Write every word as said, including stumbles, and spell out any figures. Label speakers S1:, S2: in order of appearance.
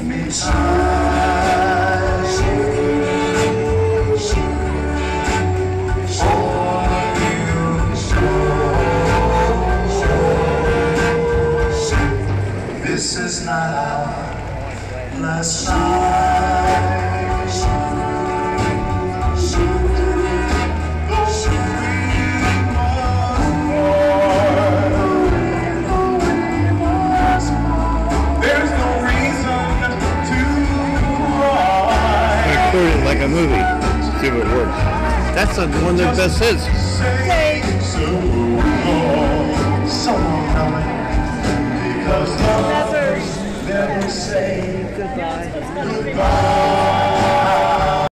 S1: me time. This is not our last night. There's no reason to cry.
S2: Like a movie. See if it works. That's the one of their best hits.
S1: Say so long, so long, darling, because love never say
S3: Goodbye.
S1: goodbye.